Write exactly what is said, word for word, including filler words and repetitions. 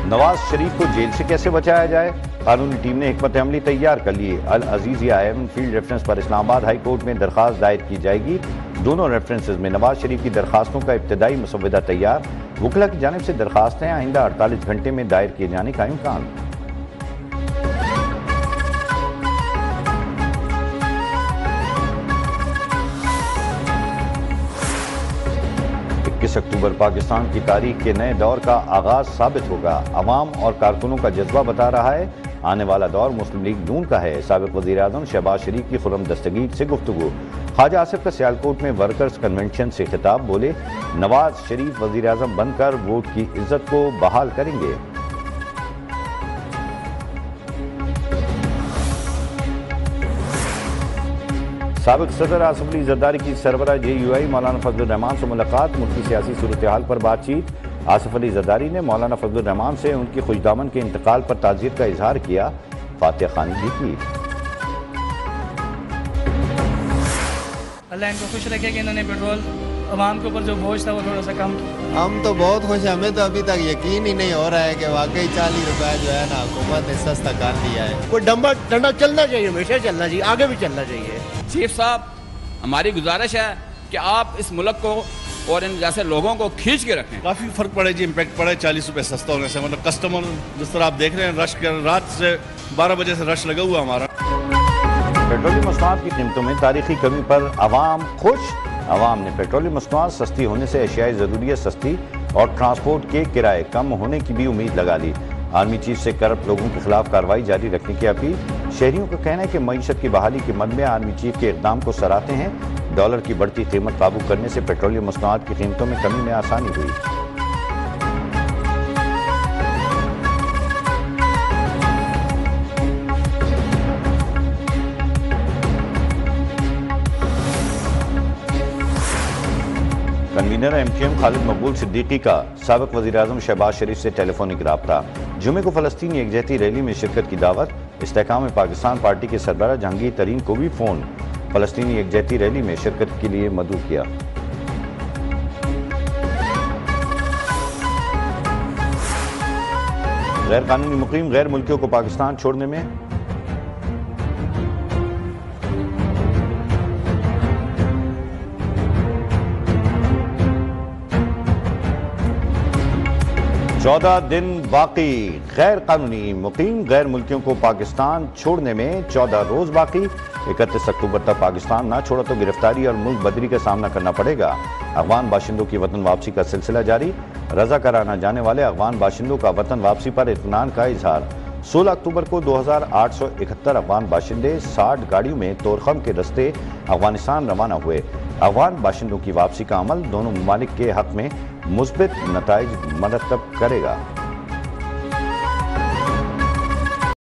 नवाज शरीफ को जेल से कैसे बचाया जाए, कानूनी टीम ने हिकमत अमली तैयार कर ली। अल अजीज आयम फील्ड रेफरेंस पर इस्लामाबाद हाई कोर्ट में दरखास्त दायर की जाएगी। दोनों रेफरेंसेज में नवाज शरीफ की दरखास्तों का इब्तदाई मसवदा तैयार। वकला की जानिब से दरखास्तें आइंदा अड़तालीस घंटे में दायर किए जाने का इम्कान। इक्कीस अक्टूबर पाकिस्तान की तारीख के नए दौर का आगाज साबित होगा। अवाम और कारकुनों का जज्बा बता रहा है आने वाला दौर मुस्लिम लीग नून का है। साबिक वज़ीर आज़म शहबाज शरीफ की खुर्रम दस्तगीर से गुफ्तगू। ख्वाजा आसिफ का सियालकोट में वर्कर्स कन्वेंशन से खिताब, बोले नवाज शरीफ वज़ीर आज़म बनकर वोट की इज्जत को बहाल करेंगे। साबिक सदर आसिफ अली जरदारी की सरबराह जे यू आई मौलाना फजलुर रहमान से मुलाकात, मुल्की सियासी सूरत हाल पर बातचीत। आसिफ अली जरदारी ने मौलाना फजलुर रहमान से उनकी खुशदामन के इंतकाल पर ताज़ियत का इजहार किया, फातिहा खानी भी की। अल्लाह इनको खुश रखे कि इन्होंने पेट्रोल अवाम के ऊपर जो बोझ था वो थोड़ा सा कम। हम तो बहुत खुश हैं, हमें तो अभी तक यकीन ही नहीं हो रहा है कि वाकई चालीस रुपए जो है ना हुकूमत ने सस्ता कर दिया है। कोई डंबा डंडा चलना चाहिए, हमेशा चलना चाहिए, आगे भी चलना चाहिए। चीफ साहब, हमारी गुजारिश है कि आप इस मुल्क को और इन जैसे लोगों को खींच के रखें। काफ़ी फ़र्क पड़े जी, इम्पैक्ट पड़े चालीस रुपये सस्ता होने से। मतलब कस्टमर जिस तरह आप देख रहे हैं, रश कर रात से बारह बजे से रश लगा हुआ हमारा। पेट्रोलियम मसनूआत की कीमतों में तारीखी कमी पर आवाम खुश। आवाम ने पेट्रोलियम मसनूआत सस्ती होने से अशियाए ज़रूरियत सस्ती और ट्रांसपोर्ट के किराए कम होने की भी उम्मीद लगा ली। आर्मी चीफ से करप्ट लोगों के खिलाफ कार्रवाई जारी रखने की अपील। शहरियों का कहना है कि मईशत की बहाली के मद में आर्मी चीफ के इक़दाम को सराहते हैं। डॉलर की बढ़ती कीमत काबू करने से पेट्रोलियम मसनूआत की कीमतों में कमी में आसानी हुई। Convener M Q M Khalid Maqbool Siddiqui का साबिक वज़ीर आज़म शहबाज शरीफ से टेलीफोनिक राब्ता। जुमे को फ़लस्तीनी यकजहती रैली में शिरकत की दावत। इस्तेहकाम पाकिस्तान पार्टी के सरबराह जहांगीर तरीन को भी फ़ोन। फ़लस्तीनी यकजहती रैली में शिरकत के लिए मदऊ किया। गैर कानूनी मुकीम गैर मुल्कियों को पाकिस्तान छोड़ने में चौदह दिन बाकी। गैर कानूनी मुकीम गैर मुल्कियों को पाकिस्तान छोड़ने में चौदह रोज बाकी। इकतीस अक्टूबर तक पाकिस्तान ना छोड़ा तो गिरफ्तारी और मुल्क बदरी का सामना करना पड़ेगा। अफगान बाशिंदों की वतन वापसी का सिलसिला जारी। रजा कराना जाने वाले अफगान बाशिंदों का वतन वापसी पर इत्मीनान का इजहार। सोलह अक्टूबर को दो हजार आठ सौ इकहत्तर अफगान बाशिंदे साठ गाड़ियों में तोरखम के रस्ते अफगानिस्तान रवाना हुए। अफगान बाशिंदों की वापसी का अमल दोनों ममालिक के हक में मुस्बित नताइज मरतब करेगा।